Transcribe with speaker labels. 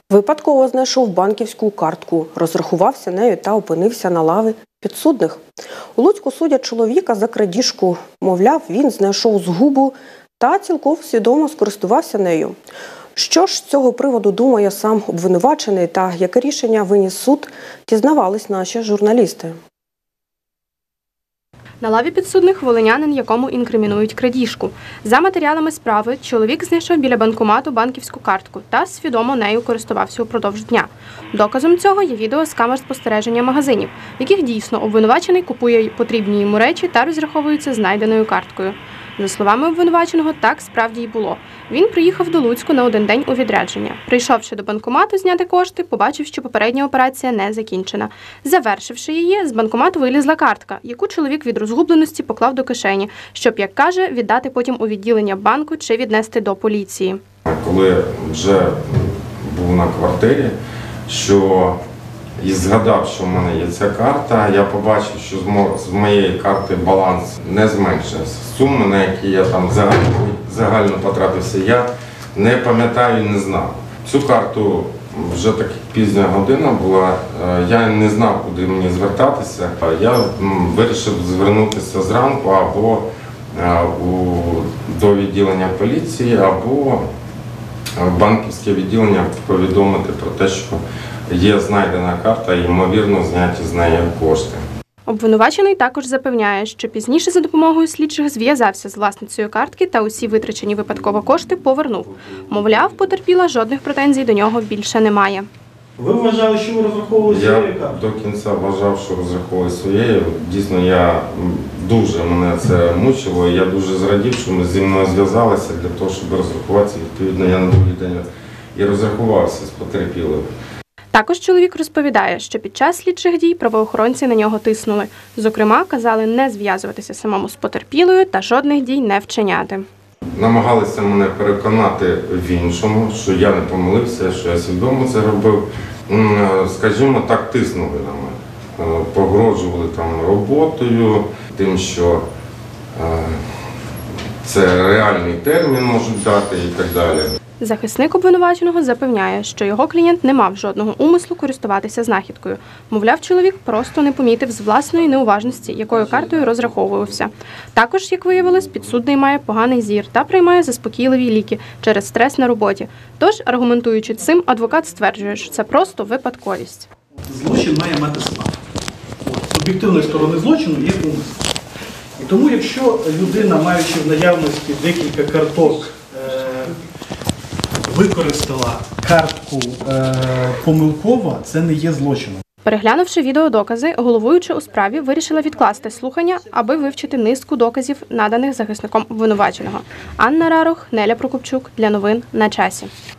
Speaker 1: Випадково знайшов банківську картку, розрахувався нею та опинився на лаві підсудних. У Луцьку судять чоловіка за крадіжку. Мовляв, він знайшов згубу та цілком свідомо скористувався нею. Що ж з цього приводу думає сам обвинувачений та яке рішення виніс суд, дізнавались наші журналісти.
Speaker 2: На лаві підсудних волинянин, якому інкримінують крадіжку. За матеріалами справи, чоловік знайшов біля банкомату банківську картку та свідомо нею користувався упродовж дня. Доказом цього є відео з камер спостереження магазинів, в яких дійсно обвинувачений купує потрібні йому речі та розраховується знайденою карткою. За словами обвинуваченого, так справді й було. Він приїхав до Луцьку на один день у відрядження. Прийшовши до банкомату зняти кошти, побачив, що попередня операція не закінчена. Завершивши її, з банкомату вилізла картка, яку чоловік від розгубленості поклав до кишені, щоб, як каже, віддати потім у відділення банку чи віднести до поліції.
Speaker 3: Коли вже був на квартирі, і згадав, що в мене є ця карта, я побачив, що з моєї карти баланс не зменшився. Суми, на які я там загально потратився, я не пам'ятаю і не знав. Цю карту вже так пізня година була, я не знав, куди мені звертатися. Я вирішив звернутися зранку або до відділення поліції, або в банківське відділення повідомити про те, що є знайдена карта і, ймовірно, зняті з неї кошти.
Speaker 2: Обвинувачений також запевняє, що пізніше за допомогою слідчих зв'язався з власницею картки та усі витрачені випадково кошти повернув. Мовляв, потерпіла, жодних претензій до нього більше немає.
Speaker 4: Ви вважали, що ви розраховували своєю карткою?
Speaker 3: Я до кінця вважав, що розраховували своєю. Дійсно, мене це мучило, і я дуже зрадів, що ми зі мною зв'язалися для того, щоб розрахуватися. Відповідно, я на другий день і розрахувався з потерпілою.
Speaker 2: Також чоловік розповідає, що під час слідчих дій правоохоронці на нього тиснули. Зокрема, казали не зв'язуватися самому з потерпілою та жодних дій не вчиняти.
Speaker 3: Намагалися мене переконати в іншому, що я не помилився, що я свідомо це робив. Скажімо так, тиснули на мене. Погрожували там роботою, тим, що це реальний термін можуть дати і так далі.
Speaker 2: Захисник обвинуваченого запевняє, що його клієнт не мав жодного умислу користуватися знахідкою. Мовляв, чоловік просто не помітив з власної неуважності, якою картою розраховувався. Також, як виявилось, підсудний має поганий зір та приймає заспокійливі ліки через стрес на роботі. Тож, аргументуючи цим, адвокат стверджує, що це просто випадковість.
Speaker 4: Злочин має мати смак. З об'єктивної сторони злочину є умисел. І тому, якщо людина, маючи в наявності декілька карток, використала картку помилково, це не є злочином.
Speaker 2: Переглянувши відеодокази, головуюча у справі вирішила відкласти слухання, аби вивчити низку доказів, наданих захисником обвинуваченого. Анна Рарох, Неля Прокопчук. Для новин на часі.